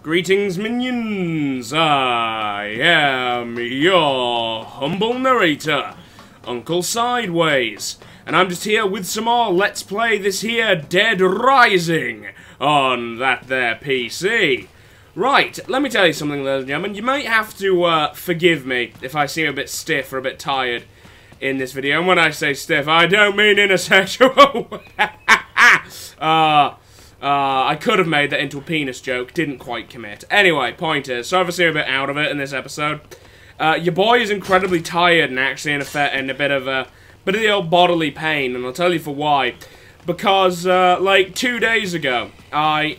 Greetings, minions! I am your humble narrator, Uncle Sideways, and I'm just here with some more Let's Play this here Dead Rising on that there PC. Right, let me tell you something, ladies and gentlemen. You might have to forgive me if I seem a bit stiff or a bit tired in this video. And when I say stiff, I don't mean in a sexual way. I could have made that into a penis joke, didn't quite commit. Anyway, point is, sorry for seeing a bit out of it in this episode. Your boy is incredibly tired and actually in a bit of the old bodily pain, and I'll tell you for why. Because, like, 2 days ago, I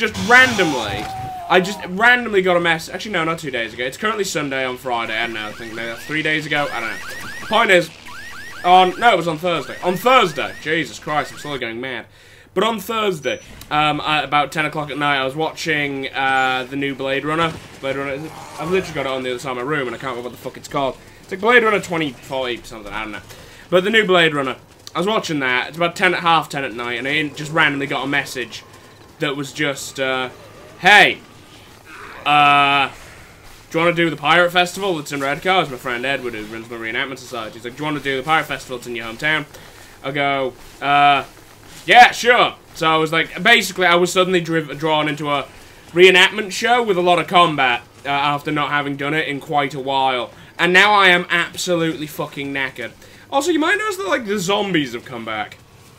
just randomly got a message. Actually, no, not 2 days ago. It's currently Sunday on Friday. I don't know. I think maybe that's 3 days ago. I don't know. Point is, no, it was on Thursday. On Thursday. Jesus Christ, I'm slowly going mad. But on Thursday, at about 10 o'clock at night, I was watching the new Blade Runner. I've literally got it on the other side of my room, and I can't remember what the fuck it's called. It's like Blade Runner 2040 something, I don't know. But the new Blade Runner, I was watching that. It's about half 10 at night, and I just randomly got a message that was just, hey, do you want to do the Pirate Festival that's in Redcar? It's my friend Edward, who runs my reenactment society. He's like, do you want to do the Pirate Festival that's in your hometown? I go, yeah, sure. So I was like, basically, I was suddenly drawn into a reenactment show with a lot of combat after not having done it in quite a while. And now I am absolutely fucking knackered. Also, you might notice that, like, the zombies have come back.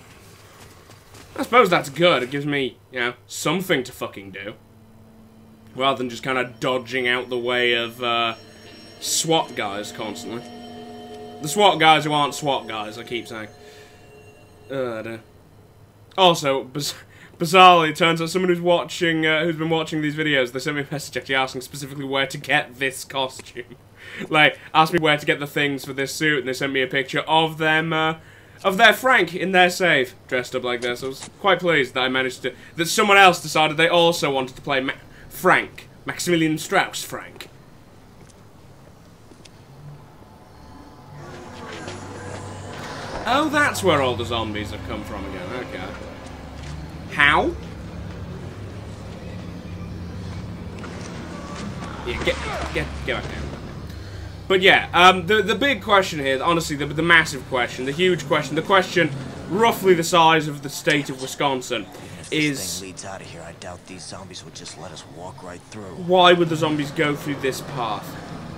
I suppose that's good. It gives me, you know, something to fucking do. Rather than just kind of dodging out the way of SWAT guys constantly. The SWAT guys who aren't SWAT guys, I keep saying. I don't know. Also, bizarrely, it turns out someone who's been watching these videos, they sent me a message actually asking specifically where to get this costume. Like, asked me where to get the things for this suit, and they sent me a picture of them, of their Frank in their safe, dressed up like this. I was quite pleased that I managed to, that someone else decided they also wanted to play Frank, Maximilian Strauss Frank. Oh, that's where all the zombies have come from again. Okay. How? Yeah, get back down. But yeah, the big question here, honestly, the massive question, the huge question, the question roughly the size of the state of Wisconsin is... If this thing leads out of here, I doubt these zombies would just let us walk right through. Why would the zombies go through this path?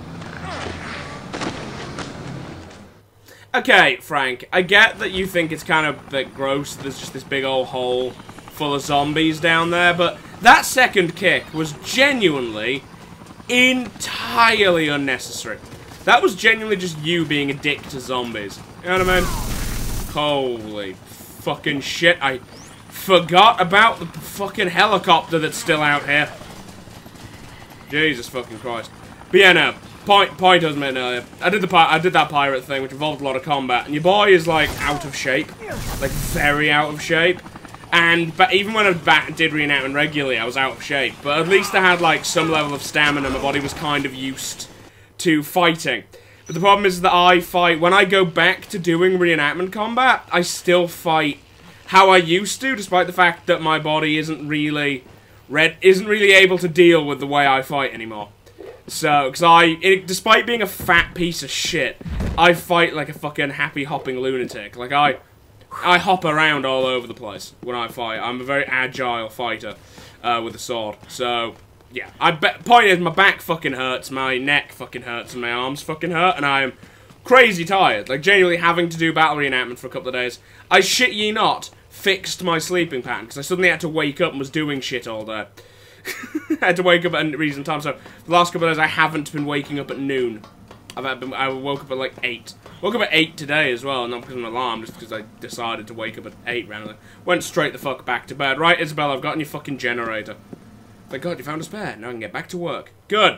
Okay, Frank, I get that you think it's kind of a bit gross, there's just this big old hole full of zombies down there, but that second kick was genuinely entirely unnecessary. That was genuinely just you being a dick to zombies. You know what I mean? Holy fucking shit, I forgot about the fucking helicopter that's still out here. Jesus fucking Christ. But yeah, no. Point I was making earlier. I did that pirate thing, which involved a lot of combat, and your boy is like out of shape, like very out of shape. But even when I did reenactment regularly, I was out of shape. But at least I had like some level of stamina. My body was kind of used to fighting. But the problem is that I fight when I go back to doing reenactment combat. I still fight how I used to, despite the fact that my body isn't really able to deal with the way I fight anymore. So, despite being a fat piece of shit, I fight like a fucking happy-hopping lunatic. Like, I hop around all over the place when I fight. I'm a very agile fighter with a sword. So, yeah. Point is, my back fucking hurts, my neck fucking hurts, and my arms fucking hurt, and I am crazy tired. Like, genuinely having to do battle reenactment for a couple of days. I shit ye not, fixed my sleeping pattern, because I suddenly had to wake up and was doing shit all day. I had to wake up at a reasonable time, so the last couple of days I haven't been waking up at noon. I woke up at like 8. Woke up at 8 today as well, not because of an alarm, just because I decided to wake up at 8 randomly. Went straight the fuck back to bed. Right, Isabel, I've gotten your fucking generator. Thank God you found a spare. Now I can get back to work. Good.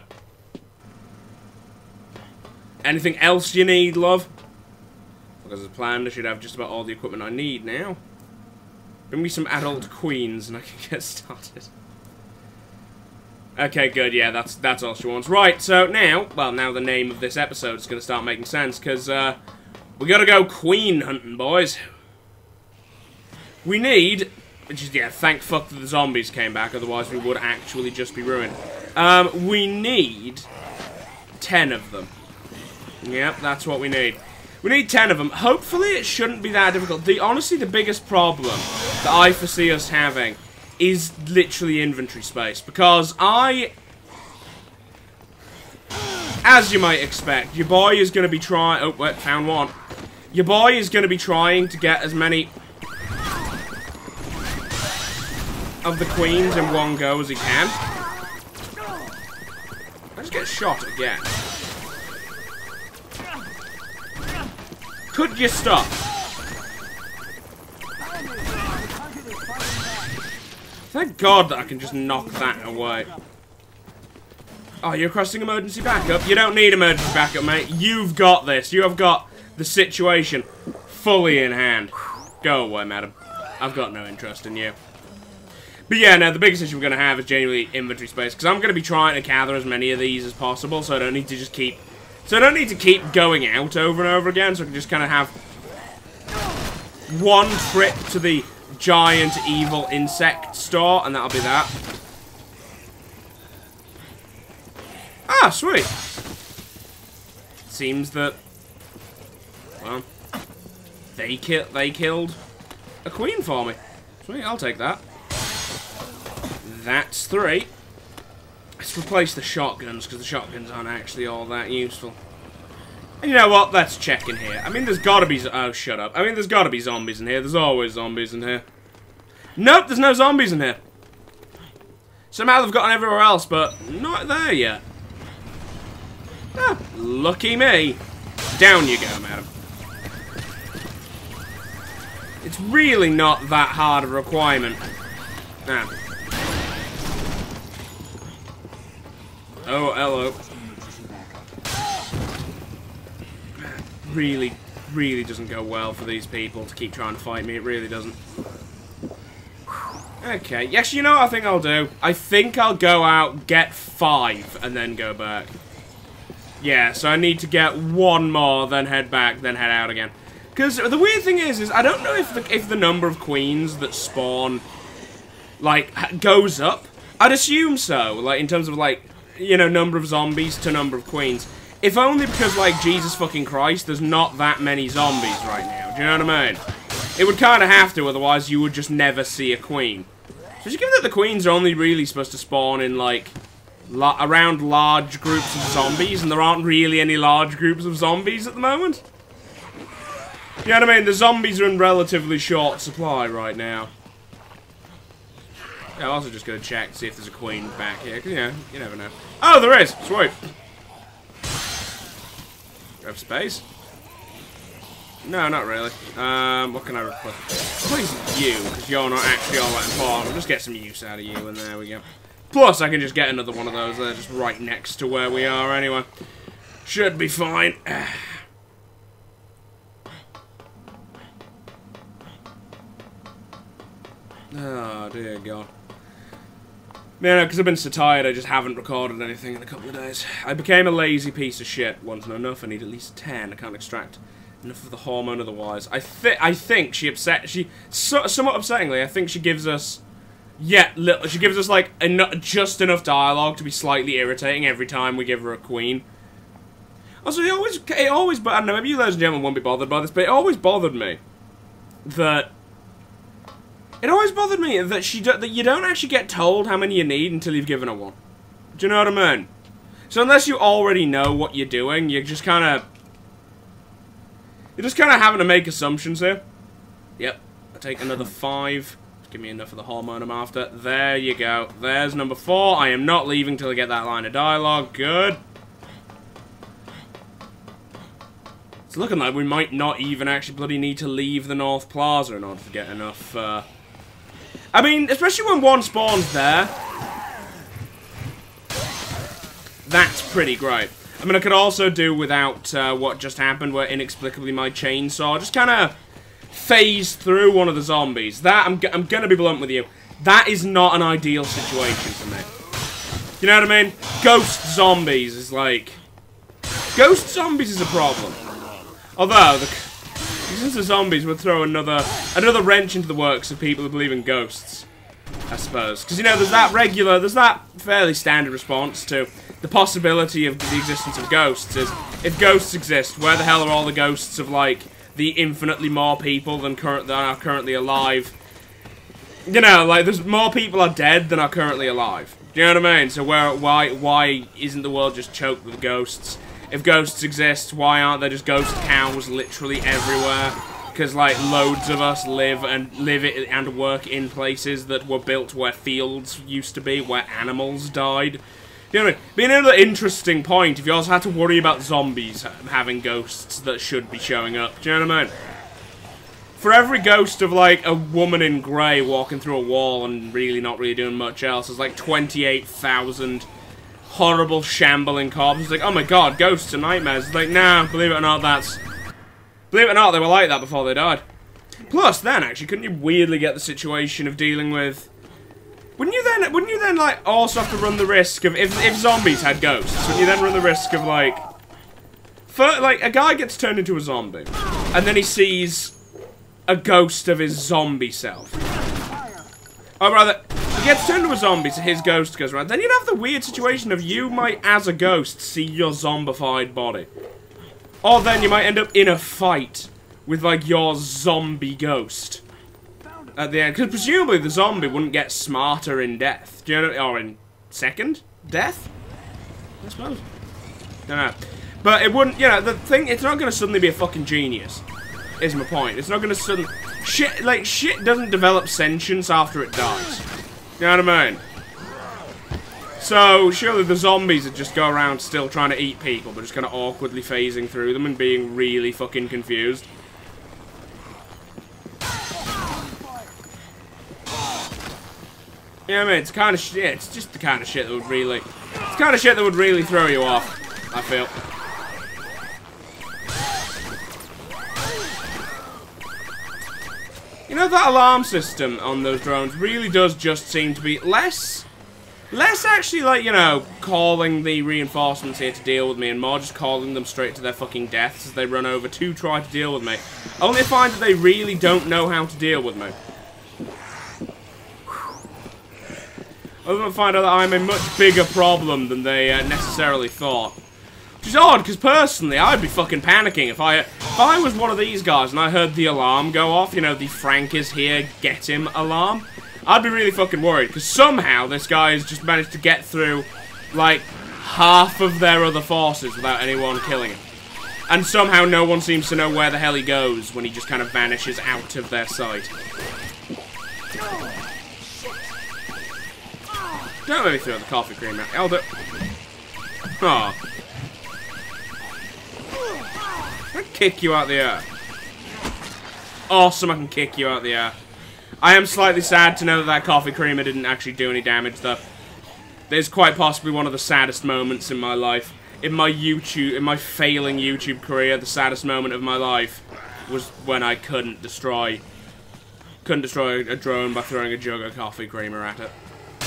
Anything else you need, love? Because as planned, I should have just about all the equipment I need now. Bring me some adult queens and I can get started. Okay, good, yeah, that's all she wants. Right, so now the name of this episode is going to start making sense, because, we gotta go queen hunting, boys. We need Which is, yeah, thank fuck that the zombies came back, otherwise we would actually just be ruined. We need 10 of them. Yep, that's what we need. We need 10 of them. Hopefully it shouldn't be that difficult. Honestly, the biggest problem that I foresee us having is literally inventory space. Because as you might expect, your boy is going to be trying... Oh, wait, found one. Your boy is going to be trying to get as many of the queens in one go as he can. I just get shot again. Could you stop? Thank God that I can just knock that away. Oh, you're requesting emergency backup? You don't need emergency backup, mate. You've got this. You have got the situation fully in hand. Go away, madam. I've got no interest in you. But yeah, no, the biggest issue we're going to have is genuinely inventory space. Because I'm going to be trying to gather as many of these as possible, so I don't need to just keep... So I don't need to keep going out over and over again, so I can just kind of have one trip to the giant evil insect store, and that'll be that. Ah, sweet. Seems that, well, they killed a queen for me. Sweet, I'll take that. That's 3. Let's replace the shotguns, because the shotguns aren't actually all that useful. And you know what? Let's check in here. I mean, there's gotta be... Oh, shut up. I mean, there's gotta be zombies in here. There's always zombies in here. Nope, there's no zombies in here. Somehow they've gotten everywhere else, but not there yet. Ah, lucky me. Down you go, madam. It's really not that hard of a requirement. Ah. Oh, hello. Really doesn't go well for these people to keep trying to fight me. It really doesn't. Okay. Actually, you know what I think I'll do? I think I'll go out, get 5, and then go back. Yeah, so I need to get 1 more, then head back, then head out again. Because the weird thing is I don't know if the number of queens that spawn, like, goes up. I'd assume so, like, in terms of, like, you know, number of zombies to number of queens. If only because, like, Jesus fucking Christ, there's not that many zombies right now. Do you know what I mean? It would kind of have to, otherwise you would just never see a queen. Especially given that the queens are only really supposed to spawn in, like, around large groups of zombies, and there aren't really any large groups of zombies at the moment. You know what I mean? The zombies are in relatively short supply right now. Yeah, I'm also just going to check to see if there's a queen back here, because, you know, you never know. Oh, there is! Sweet. Grab space. No, not really. What can I replace? Replace you, because you're not actually all that important. I'll just get some use out of you, and there we go. Plus, I can just get another one of those there, just right next to where we are anyway. Should be fine. Oh, dear God. Yeah, no, because I've been so tired, I just haven't recorded anything in a couple of days. I became a lazy piece of shit. One's not enough, I need at least 10. I can't extract enough of the hormone otherwise. I think somewhat upsettingly, I think she gives us... Yeah, she gives us, like, just enough dialogue to be slightly irritating every time we give her a queen. Also, it always, but I don't know, maybe you ladies and gentlemen won't be bothered by this, but it always bothered me that... It always bothered me that you don't actually get told how many you need until you've given her one. Do you know what I mean? So unless you already know what you're doing, you're just kind of having to make assumptions here. Yep, I take another 5. Give me enough of the hormone I'm after. There you go. There's number 4. I am not leaving till I get that line of dialogue. Good. It's looking like we might not even actually bloody need to leave the North Plaza in order to get enough, I mean, especially when one spawns there. That's pretty great. I mean, I could also do without what just happened, where inexplicably my chainsaw just kind of phased through one of the zombies. That, I'm gonna be blunt with you, that is not an ideal situation for me. You know what I mean? Ghost zombies is like... Ghost zombies is a problem. Although, Since the zombies would throw another wrench into the works of people who believe in ghosts, I suppose. Because, you know, there's that fairly standard response to the possibility of the existence of ghosts is, if ghosts exist, where the hell are all the ghosts of, like, the infinitely more people than are currently alive? You know, like, there's more people are dead than are currently alive. Do you know what I mean? So why isn't the world just choked with ghosts? If ghosts exist, why aren't there just ghost cows literally everywhere? Because, like, loads of us live and work in places that were built where fields used to be, where animals died. You know what I mean? Being another interesting point if you also had to worry about zombies having ghosts that should be showing up. Do you know what I mean? For every ghost of, like, a woman in grey walking through a wall and really not really doing much else, there's, like, 28,000 horrible, shambling corpses. It's like, oh my god, ghosts are nightmares. It's like, nah, believe it or not, believe it or not, they were like that before they died. Plus, then, actually, couldn't you weirdly get the situation of dealing with... Wouldn't you then, like, also have to run the risk of... If zombies had ghosts, wouldn't you then run the risk of, like... like, a guy gets turned into a zombie, and then he sees a ghost of his zombie self. Or rather, he gets turned into a zombie, so his ghost goes around. Then you'd have the weird situation of you might, as a ghost, see your zombified body. Or then you might end up in a fight with, like, your zombie ghost at the end. Because presumably the zombie wouldn't get smarter in death. Do you know, or in second death? I suppose. Don't know. But it wouldn't, you know, the thing, it's not going to suddenly be a fucking genius, is my point. It's not going to suddenly... Shit doesn't develop sentience after it dies. You know what I mean? So, surely the zombies would just go around still trying to eat people, but just kind of awkwardly phasing through them and being really fucking confused. Yeah, I mean, it's kind of shit. It's just the kind of shit that would really... It's the kind of shit that would really throw you off, I feel. You know, that alarm system on those drones really does just seem to be less actually, like, you know, calling the reinforcements here to deal with me, and more just calling them straight to their fucking deaths as they run over to try to deal with me. Only to find that they really don't know how to deal with me. Only to find out that I'm a much bigger problem than they necessarily thought. Which is odd, because personally, I'd be fucking panicking if I was one of these guys and I heard the alarm go off, you know, the Frank is here, get him alarm. I'd be really fucking worried, because somehow this guy has just managed to get through, like, half of their other forces without anyone killing him. And somehow no one seems to know where the hell he goes when he just kind of vanishes out of their sight. Don't let me throw the coffee cream out. I'll do it. Aw. I can kick you out the air. Awesome, I can kick you out the air. I am slightly sad to know that that coffee creamer didn't actually do any damage, though. There's quite possibly one of the saddest moments in my life. In my failing YouTube career, the saddest moment of my life was when I couldn't destroy a drone by throwing a jug of coffee creamer at it.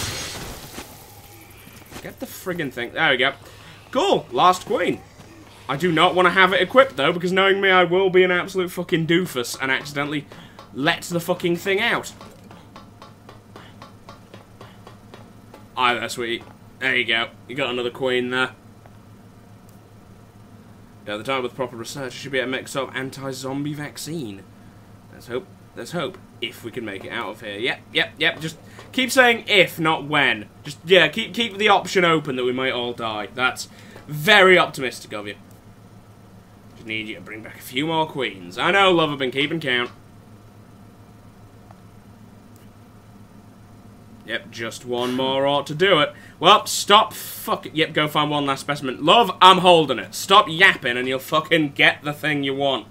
Get the friggin' thing. There we go. Cool. Last queen. I do not want to have it equipped, though, because knowing me, I will be an absolute fucking doofus and accidentally let the fucking thing out. Aye, there, sweetie. There you go. You got another queen there. At the time with proper research, it should be a mix of anti-zombie vaccine. Let's hope. Let's hope. If we can make it out of here. Yep. Just keep saying if, not when. Just, yeah, keep the option open that we might all die. That's very optimistic of you. Just need you to bring back a few more queens. I know, love, I've been keeping count. Yep, just one more ought to do it. Well, stop fucking... Yep, go find one last specimen. Love, I'm holding it. Stop yapping and you'll fucking get the thing you want.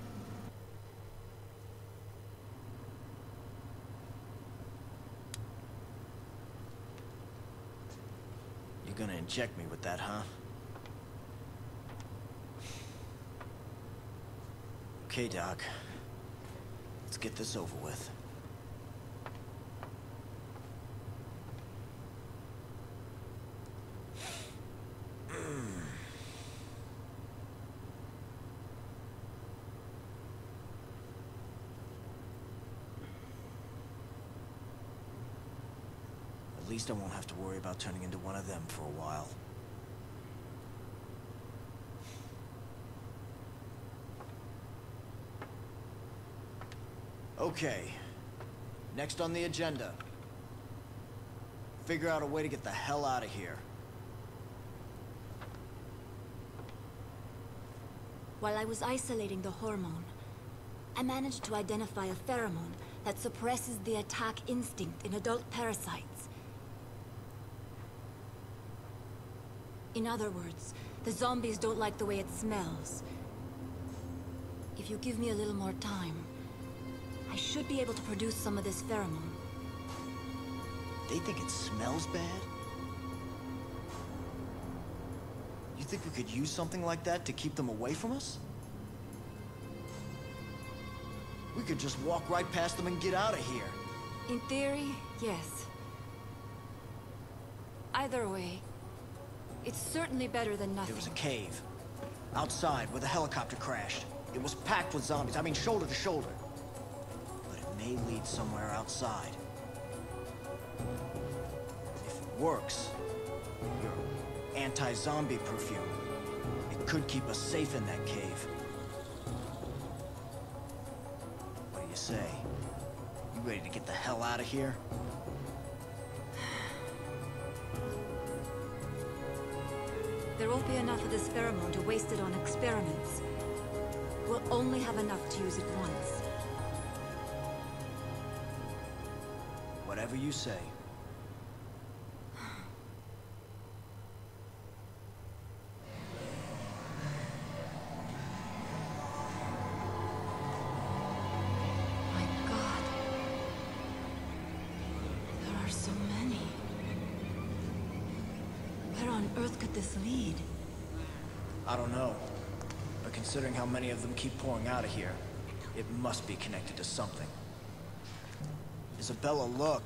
You're gonna inject me with that, huh? Okay, Doc. Let's get this over with. least I won't have to worry about turning into one of them for a while. Okay. Next on the agenda. Figure out a way to get the hell out of here. While I was isolating the hormone, I managed to identify a pheromone that suppresses the attack instinct in adult parasites. In other words, the zombies don't like the way it smells. If you give me a little more time, I should be able to produce some of this pheromone. They think it smells bad? You think we could use something like that to keep them away from us? We could just walk right past them and get out of here. In theory, yes. Either way, it's certainly better than nothing. There was a cave. Outside, where the helicopter crashed. It was packed with zombies. I mean, shoulder to shoulder. But it may lead somewhere outside. If it works, your anti-zombie perfume, it could keep us safe in that cave. What do you say? You ready to get the hell out of here? There won't be enough of this pheromone to waste it on experiments. We'll only have enough to use it once. Whatever you say. My God. There are so many. Where on earth could this lead? I don't know. But considering how many of them keep pouring out of here, it must be connected to something. Isabella, look.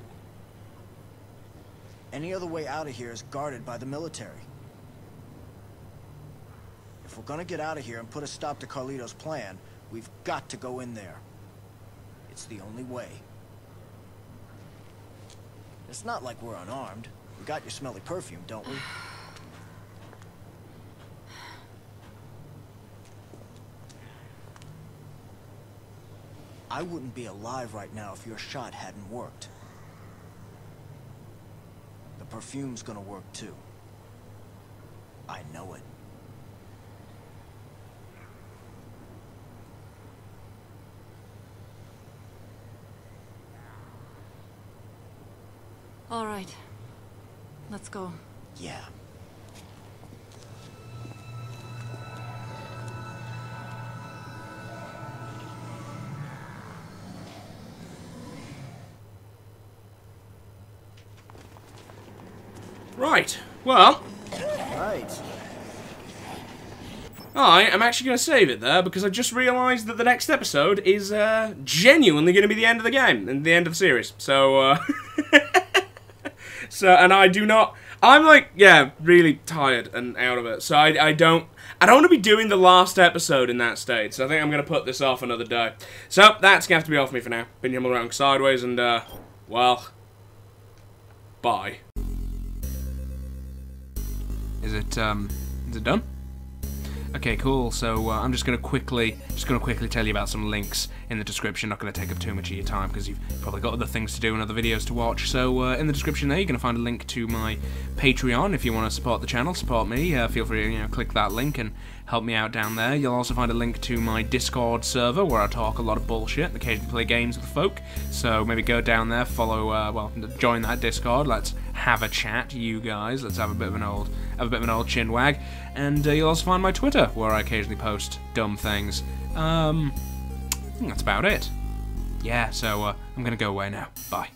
Any other way out of here is guarded by the military. If we're gonna get out of here and put a stop to Carlito's plan, we've got to go in there. It's the only way. It's not like we're unarmed. We got your smelly perfume, don't we? I wouldn't be alive right now if your shot hadn't worked. The perfume's gonna work too. I know it. All right. Let's go. Yeah. Right. Well, Right. I am actually going to save it there because I just realised that the next episode is genuinely going to be the end of the game and the end of the series. So, and I do not. I'm like, yeah, really tired and out of it. So I don't want to be doing the last episode in that state. So I think I'm going to put this off another day. So that's going to have to be off me for now. Been Humble Around Sideways and well, bye. Is it done? Okay, cool. So I'm just gonna quickly tell you about some links in the description. Not gonna take up too much of your time because you've probably got other things to do and other videos to watch. So in the description there, you're gonna find a link to my Patreon if you want to support the channel, support me. Feel free to click that link and help me out down there. You'll also find a link to my Discord server where I talk a lot of bullshit and occasionally play games with folk. So maybe go down there, follow, well, join that Discord. Let's have a chat, you guys. Let's have a bit of an old chinwag. And you'll also find my Twitter where I occasionally post dumb things. I think that's about it. Yeah, so I'm gonna go away now. Bye.